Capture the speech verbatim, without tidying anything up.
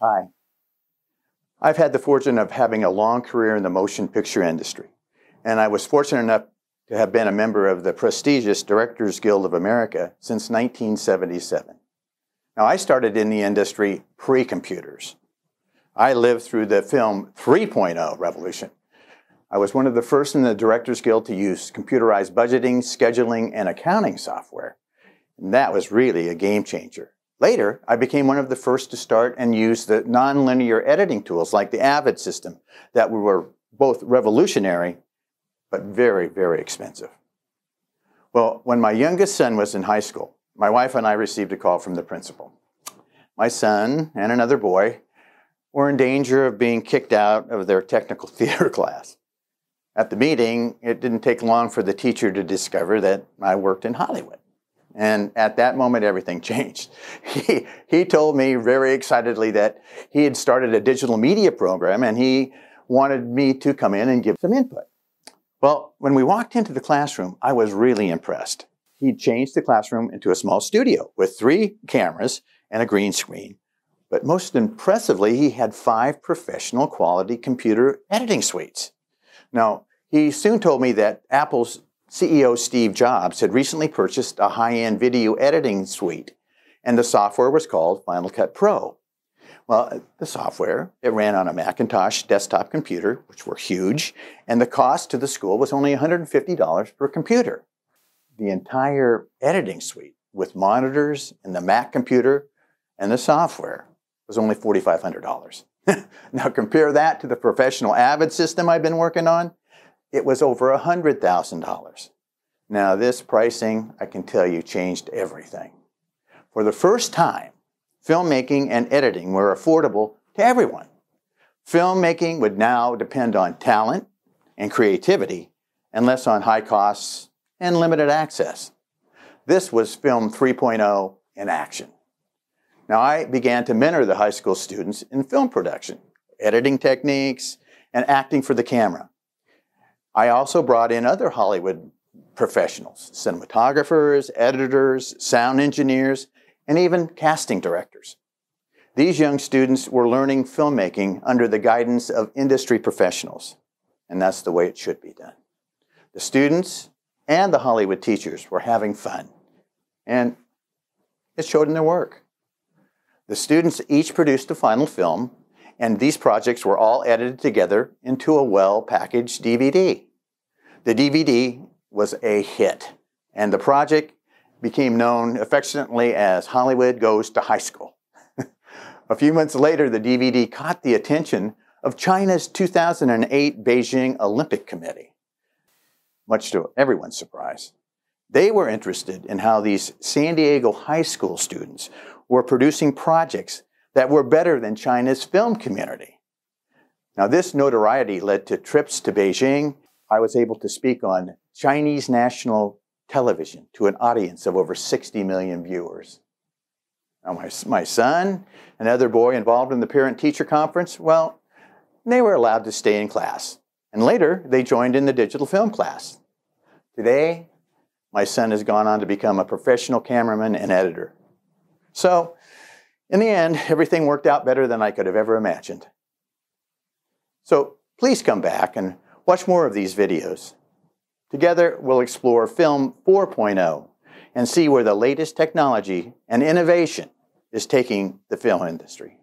Hi. I've had the fortune of having a long career in the motion picture industry, and I was fortunate enough to have been a member of the prestigious Directors Guild of America since nineteen seventy-seven. Now, I started in the industry pre-computers. I lived through the film three point oh revolution. I was one of the first in the Directors Guild to use computerized budgeting, scheduling, and accounting software. And that was really a game changer. Later, I became one of the first to start and use the nonlinear editing tools like the Avid system that were both revolutionary but very, very expensive. Well, when my youngest son was in high school, my wife and I received a call from the principal. My son and another boy were in danger of being kicked out of their technical theater class. At the meeting, it didn't take long for the teacher to discover that I worked in Hollywood. And at that moment, everything changed. He, he told me very excitedly that he had started a digital media program and he wanted me to come in and give some input. Well, when we walked into the classroom, I was really impressed. He'd changed the classroom into a small studio with three cameras and a green screen. But most impressively, he had five professional quality computer editing suites. Now, he soon told me that Apple's C E O Steve Jobs had recently purchased a high-end video editing suite, and the software was called Final Cut Pro. Well, the software, it ran on a Macintosh desktop computer, which were huge, and the cost to the school was only one hundred fifty dollars per computer. The entire editing suite, with monitors and the Mac computer and the software, was only four thousand five hundred dollars. Now compare that to the professional Avid system I've been working on. It was over one hundred thousand dollars. Now this pricing, I can tell you, changed everything. For the first time, filmmaking and editing were affordable to everyone. Filmmaking would now depend on talent and creativity and less on high costs and limited access. This was Film three point oh in action. Now I began to mentor the high school students in film production, editing techniques, and acting for the camera. I also brought in other Hollywood professionals, cinematographers, editors, sound engineers, and even casting directors. These young students were learning filmmaking under the guidance of industry professionals, and that's the way it should be done. The students and the Hollywood teachers were having fun, and it showed in their work. The students each produced a final film, and these projects were all edited together into a well-packaged D V D. The D V D was a hit, and the project became known affectionately as Hollywood Goes to High School. A few months later, the D V D caught the attention of China's two thousand eight Beijing Olympic Committee. Much to everyone's surprise, they were interested in how these San Diego high school students were producing projects that were better than China's film community. Now, this notoriety led to trips to Beijing. I was able to speak on Chinese national television to an audience of over sixty million viewers. Now, my, my son, another boy involved in the parent-teacher conference, well, they were allowed to stay in class. And later, they joined in the digital film class. Today, my son has gone on to become a professional cameraman and editor. So, in the end, everything worked out better than I could have ever imagined. So, please come back and watch more of these videos. Together, we'll explore Film four point oh and see where the latest technology and innovation is taking the film industry.